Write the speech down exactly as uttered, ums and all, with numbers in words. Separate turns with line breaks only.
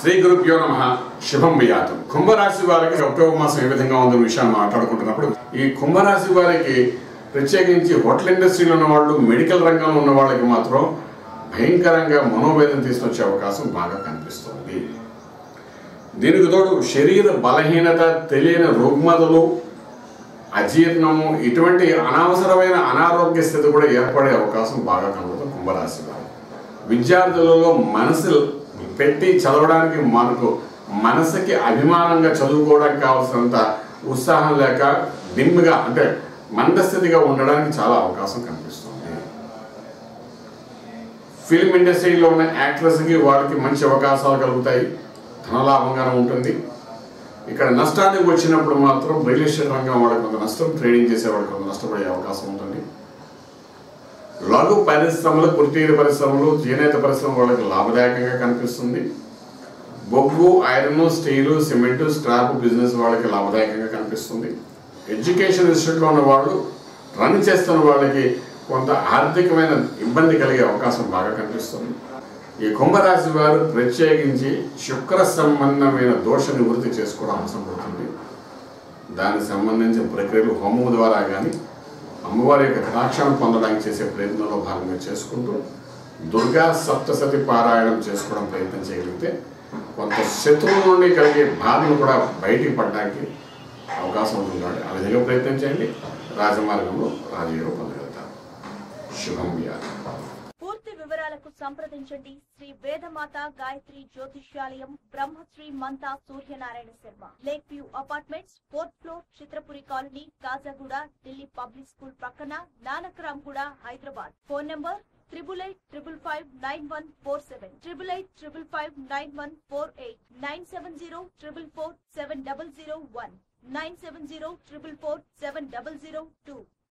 శ్రీ గురుభ్యో నమః. శుభం బియాతం. కుంభరాశి వారికి అక్టోబర్ మాసం ఏ విధంగా ఉందో విషయాన్ని మాట్లాడుకుంటున్నప్పుడు ఈ కుంభరాశి వారికి ప్రత్యేకించి హోటల్ ఇండస్ట్రీలో ఉన్న వాళ్ళు, మెడికల్ రంగంలో ఉన్న వాళ్ళకి మాత్రం భయంకరంగా మనోవేదన తీసుకొచ్చే అవకాశం బాగా కనిపిస్తుంది. దీనికి తోడు శరీర బలహీనత, తెలియని రుగ్మతలు, అజీర్ణము, ఇటువంటి అనవసరమైన అనారోగ్య స్థితి కూడా ఏర్పడే అవకాశం బాగా కనబడుతుంది కుంభరాశి వారు. విద్యార్థులలో మనసు పెట్టి చదవడానికి మనకు మనసుకి అభిమానంగా చదువుకోవడానికి కావాల్సినంత ఉత్సాహం లేక డిమ్గా అంటే మందస్థితిగా ఉండడానికి చాలా అవకాశం కనిపిస్తుంది. ఫిల్మ్ ఇండస్ట్రీలో ఉన్న యాక్ట్రెస్కి వాళ్ళకి మంచి అవకాశాలు కలుగుతాయి, ధనలాభంగానే ఉంటుంది. ఇక్కడ నష్టానికి వచ్చినప్పుడు మాత్రం రియల్ ఎస్టేట్ రంగం వాళ్ళకి కొంత నష్టం, ట్రేడింగ్ చేసే వాళ్ళకి కొంత నష్టపడే అవకాశం ఉంటుంది. లఘు పరిశ్రమలు, కుటీర పరిశ్రమలు, చేనేత పరిశ్రమ వాళ్ళకి లాభదాయకంగా కనిపిస్తుంది. బొగ్గు, iron, steel, cement, scrap business వాళ్ళకి లాభదాయకంగా కనిపిస్తుంది. ఎడ్యుకేషన్ ఇన్స్టిట్యూట్లో ఉన్న వాళ్ళు, రన్ చేస్తున్న వాళ్ళకి కొంత ఆర్థికమైన ఇబ్బంది కలిగే అవకాశం బాగా కనిపిస్తుంది. ఈ కుంభరాశి వారు ప్రత్యేకించి శుక్ర సంబంధమైన దోష నివృత్తి చేసుకోవడం అవసరం పడుతుంది. దానికి సంబంధించిన ప్రక్రియలు హోమం ద్వారా కానీ, అమ్మవారి యొక్క కటాక్షాన్ని పొందడానికి చేసే ప్రయత్నంలో భాగంగా చేసుకుంటూ దుర్గా సప్తసతి పారాయణం చేసుకోవడం ప్రయత్నం చేయగలిగితే కొంత శత్రువుల నుండి కలిగే బాధను కూడా బయటికి పడడానికి అవకాశం ఉంటుంది. ఆ విధంగా ప్రయత్నం చేయండి. రాజమార్గంలో రాజయోగం పొందగలుగుతారు. శుభం వ్యాధి.
పూర్తి వివరాలకు సంప్రదించండి Shri Vedamata Gayatri Jyotishyalayam, Brahmasri Manta Suryanarayana Sharma, lake view apartments, fourth floor, Chitrapuri colony, Kajaguda, Delhi public school పక్కన, Nanakramguda, Hyderabad. Phone number triple eight triple five nine one four seven, triple eight triple five nine one four eight, nine seven zero triple four seven double zero one, nine seven zero triple four seven double zero two.